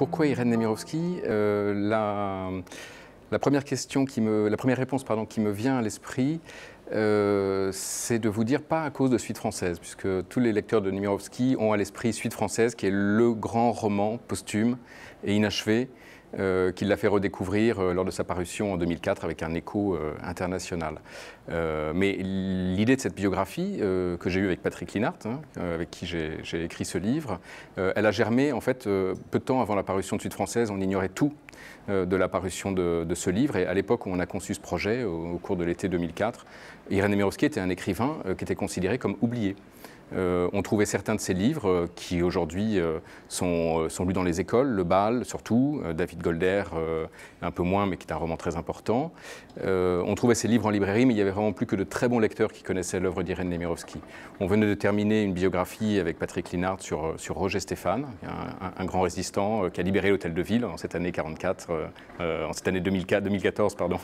Pourquoi Irène Nemirovsky? La première réponse qui me vient à l'esprit, c'est de vous dire pas à cause de Suite française, puisque tous les lecteurs de Nemirovsky ont à l'esprit Suite française, qui est le grand roman posthume et inachevé qu'il l'a fait redécouvrir lors de sa parution en 2004 avec un écho international. Mais l'idée de cette biographie que j'ai eue avec Patrick Linhart, avec qui j'ai écrit ce livre, elle a germé en fait peu de temps avant la parution de Suite française. On ignorait tout de la parution de ce livre, et à l'époque où on a conçu ce projet, au cours de l'été 2004, Irène Nemirovsky était un écrivain qui était considéré comme oublié. On trouvait certains de ses livres qui aujourd'hui sont lus dans les écoles, Le Bal surtout, David Golder un peu moins, mais qui est un roman très important. On trouvait ses livres en librairie, mais il n'y avait vraiment plus que de très bons lecteurs qui connaissaient l'œuvre d'Irène Nemirovsky. On venait de terminer une biographie avec Patrick Linhart sur Roger Stéphane, un grand résistant qui a libéré l'Hôtel de Ville en cette année 44, en cette année 2014, pardon.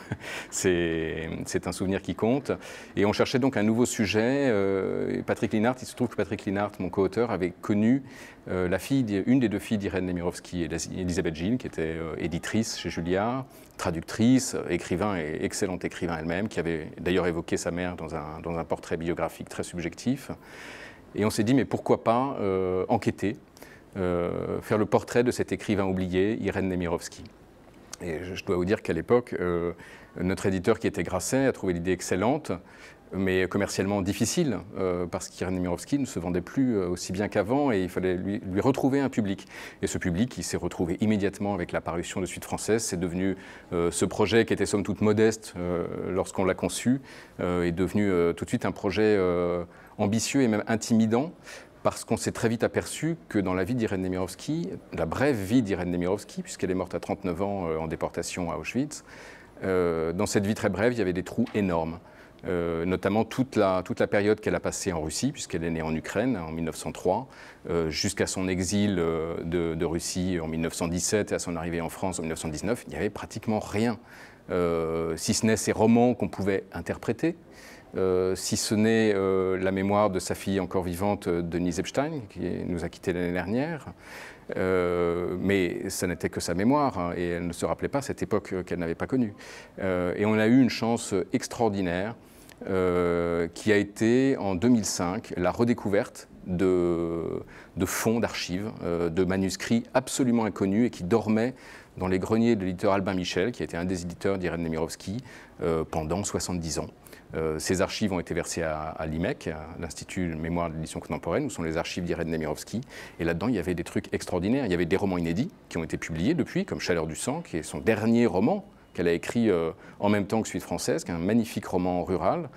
C'est un souvenir qui compte. Et on cherchait donc un nouveau sujet. Patrick Linhart, il se trouve que Patrick Linhart, mon co-auteur, avait connu une des deux filles d'Irène Nemirovsky, Elisabeth Gilles, qui était éditrice chez Julliard, traductrice, écrivain et excellente écrivain elle-même, qui avait d'ailleurs évoqué sa mère dans un portrait biographique très subjectif. Et on s'est dit, mais pourquoi pas enquêter, faire le portrait de cet écrivain oublié, Irène Nemirovsky. Et je dois vous dire qu'à l'époque, notre éditeur qui était Grasset a trouvé l'idée excellente, mais commercialement difficile, parce qu'Irène Nemirovsky ne se vendait plus aussi bien qu'avant et il fallait lui retrouver un public. Et ce public, il s'est retrouvé immédiatement avec la parution de Suite française. C'est devenu ce projet qui était somme toute modeste lorsqu'on l'a conçu, est devenu tout de suite un projet ambitieux et même intimidant, parce qu'on s'est très vite aperçu que dans la vie d'Irène Nemirovsky, la brève vie d'Irène Nemirovsky, puisqu'elle est morte à 39 ans en déportation à Auschwitz, dans cette vie très brève, il y avait des trous énormes. Notamment toute la période qu'elle a passée en Russie, puisqu'elle est née en Ukraine en 1903, jusqu'à son exil de Russie en 1917 et à son arrivée en France en 1919, il n'y avait pratiquement rien, si ce n'est ces romans qu'on pouvait interpréter, si ce n'est la mémoire de sa fille encore vivante, Denise Epstein, qui nous a quittés l'année dernière. Mais ça n'était que sa mémoire, et elle ne se rappelait pas cette époque qu'elle n'avait pas connue. Et on a eu une chance extraordinaire qui a été en 2005 la redécouverte de fonds d'archives, de manuscrits absolument inconnus et qui dormaient dans les greniers de l'éditeur Albin Michel, qui a été un des éditeurs d'Irène Nemirovsky pendant 70 ans. Ces archives ont été versées à l'IMEC, à l'Institut de mémoire de l'édition contemporaine, où sont les archives d'Irène Nemirovsky. Et là-dedans, il y avait des trucs extraordinaires. Il y avait des romans inédits qui ont été publiés depuis, comme Chaleur du sang, qui est son dernier roman qu'elle a écrit en même temps que Suite française, qui est un magnifique roman rural.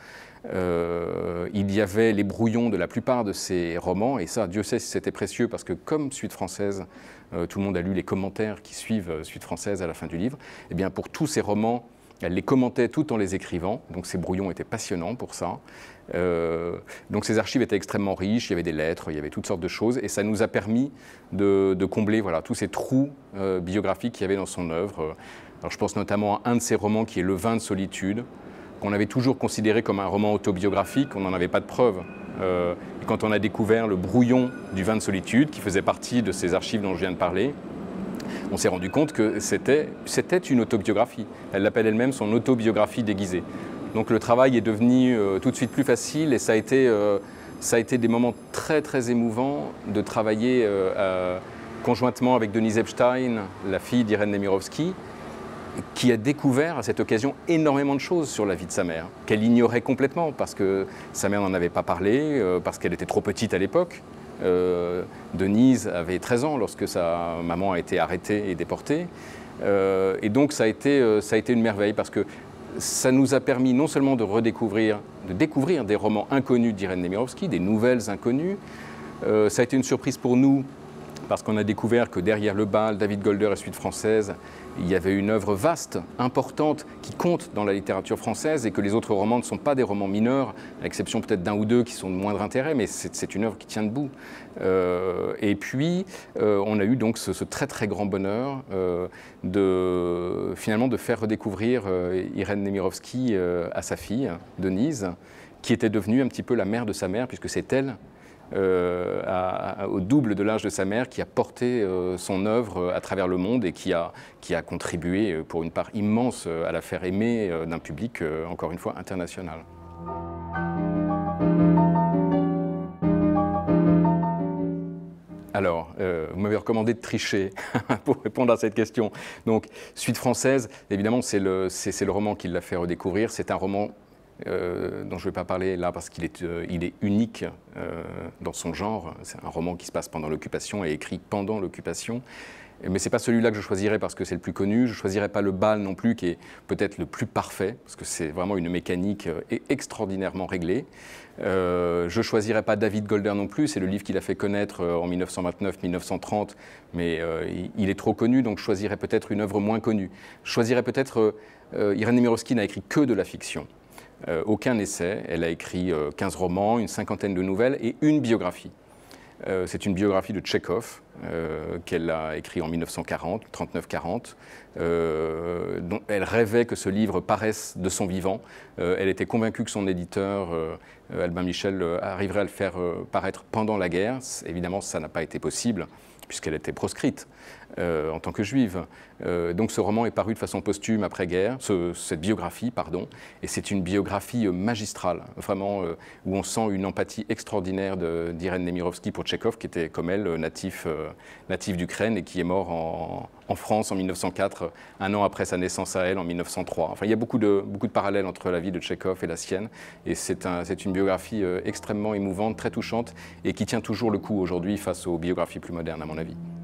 Il y avait les brouillons de la plupart de ces romans, et ça, Dieu sait si c'était précieux, parce que comme Suite française, tout le monde a lu les commentaires qui suivent Suite française à la fin du livre, et bien pour tous ces romans, elle les commentait tout en les écrivant, donc ces brouillons étaient passionnants pour ça. Donc ces archives étaient extrêmement riches, il y avait des lettres, il y avait toutes sortes de choses, et ça nous a permis de combler voilà, tous ces trous biographiques qu'il y avait dans son œuvre. Alors je pense notamment à un de ses romans qui est Le vin de solitude, qu'on avait toujours considéré comme un roman autobiographique, on n'en avait pas de preuves. Et quand on a découvert le brouillon du vin de solitude, qui faisait partie de ces archives dont je viens de parler, on s'est rendu compte que c'était une autobiographie. Elle l'appelle elle-même son autobiographie déguisée. Donc le travail est devenu tout de suite plus facile, et ça a été des moments très très émouvants de travailler conjointement avec Denise Epstein, la fille d'Irène Nemirovsky, qui a découvert à cette occasion énormément de choses sur la vie de sa mère, qu'elle ignorait complètement, parce que sa mère n'en avait pas parlé, parce qu'elle était trop petite à l'époque. Denise avait 13 ans lorsque sa maman a été arrêtée et déportée. Et donc ça a été une merveille, parce que ça nous a permis non seulement de découvrir des romans inconnus d'Irène Nemirovsky, des nouvelles inconnues. Ça a été une surprise pour nous, parce qu'on a découvert que derrière Le Bal, David Golder et Suite française, il y avait une œuvre vaste, importante, qui compte dans la littérature française, et que les autres romans ne sont pas des romans mineurs, à l'exception peut-être d'un ou deux qui sont de moindre intérêt, mais c'est une œuvre qui tient debout. Et puis, on a eu donc ce très très grand bonheur finalement de faire redécouvrir Irène Nemirovsky à sa fille, Denise, qui était devenue un petit peu la mère de sa mère, puisque c'est elle au double de l'âge de sa mère, qui a porté son œuvre à travers le monde et qui a contribué pour une part immense à la faire aimer d'un public, encore une fois, international. Alors, vous m'avez recommandé de tricher pour répondre à cette question. Donc, Suite française, évidemment, c'est le roman qui l'a fait redécouvrir. C'est un roman dont je ne vais pas parler là parce qu'il est, il est unique dans son genre. C'est un roman qui se passe pendant l'occupation et écrit pendant l'occupation. Mais ce n'est pas celui-là que je choisirais parce que c'est le plus connu. Je ne choisirais pas Le Bal non plus, qui est peut-être le plus parfait, parce que c'est vraiment une mécanique extraordinairement réglée. Je ne choisirais pas David Golder non plus, c'est le livre qu'il a fait connaître en 1929-1930, mais il est trop connu, donc je choisirais peut-être une œuvre moins connue. Je choisirais peut-être... Irène Nemirovsky n'a écrit que de la fiction. Aucun essai, elle a écrit 15 romans, une cinquantaine de nouvelles et une biographie. C'est une biographie de Tchekhov qu'elle a écrit en 1940, 39-40. Dont elle rêvait que ce livre paraisse de son vivant. Elle était convaincue que son éditeur, Albin Michel, arriverait à le faire paraître pendant la guerre. Évidemment, ça n'a pas été possible, puisqu'elle était proscrite en tant que juive. Donc ce roman est paru de façon posthume après-guerre, cette biographie, pardon, et c'est une biographie magistrale, vraiment, où on sent une empathie extraordinaire d'Irène Nemirovsky pour Tchekhov, qui était comme elle natif d'Ukraine et qui est mort en France en 1904, un an après sa naissance à elle, en 1903. Enfin, il y a beaucoup de parallèles entre la vie de Tchekhov et la sienne, et c'est une biographie extrêmement émouvante, très touchante, et qui tient toujours le coup aujourd'hui face aux biographies plus modernes, à mon avis.